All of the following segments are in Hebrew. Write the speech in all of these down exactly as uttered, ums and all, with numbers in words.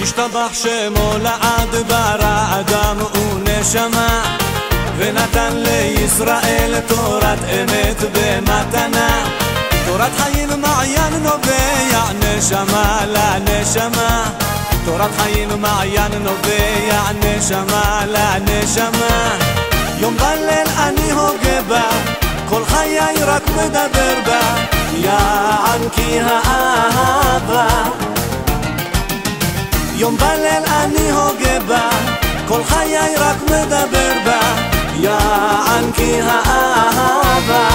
השתבח שמו לעד ברא אדם ונשמה ונתן לישראל תורת אמת במתנה תורת חיים מעיין נובע נשמה לנשמה תורת חיים מעיין נובע נשמה לנשמה יום בליל אני הוגה בה כל חיי רק מדבר בה יען כי האהבה יום בליל אני הוגה בה כל חיי רק מדבר בה יען כי האהבה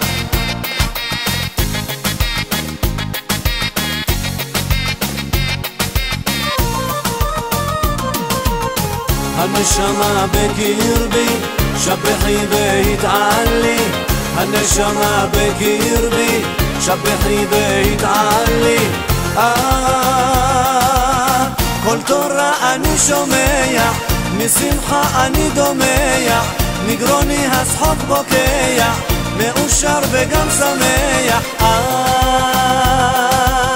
הנשמה בקרבי שבחי והתעלי הנשמה בקרבי שבחי והתעלי אה כל תורה אני שומע משמחה אני דומע מגרוני השחוק בוקע מאושר וגם שמח אה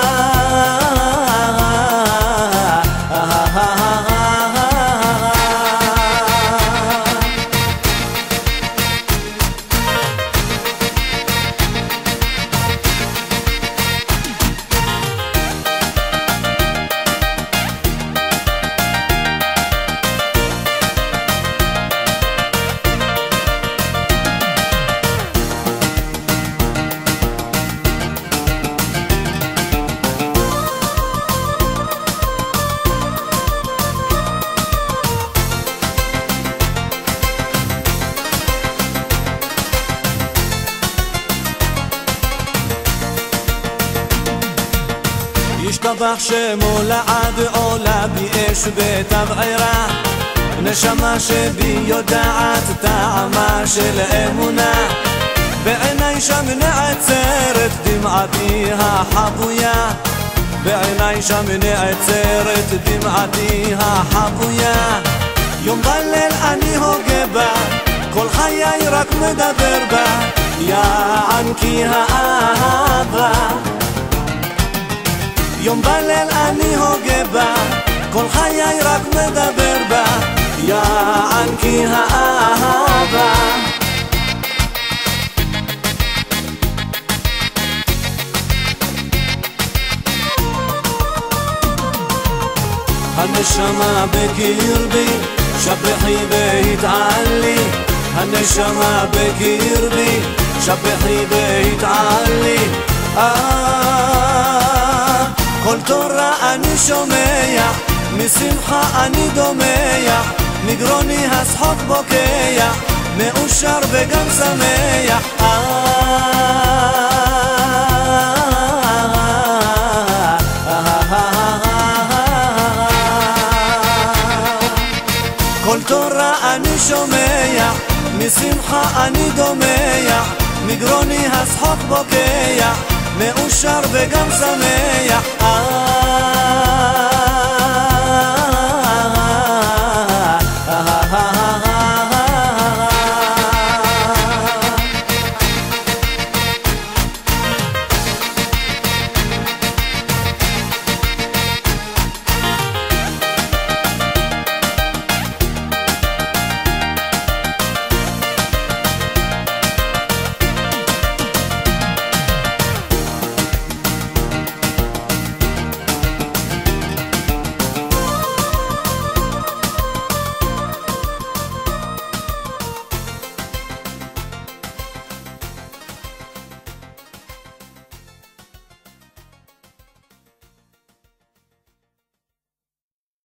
השתבח שמו לעד עולה בי אש בתבערה נשמה שבי יודעת טעמה של אמונה בעיניי שם נעצרת דמעתי החבויה בעיניי שם נעצרת דמעתי החבויה יום בליל אני הוגה בה כל חיי רק מדבר בה יען כי האהבה יום בליל אני הוגה בה כל חיי רק מדבר בה יען כי האהבה הנשמה בקרבי שבחי והתעלי הנשמה בקרבי שבחי והתעלי אה כל תורה אני שומע משמחה אני דומע מגרוני השחוק בוקע מאושר וגם שמח כל תורה אני שומע משמחה אני דומע מגרוני השחוק בוקע מאושר וגם שמח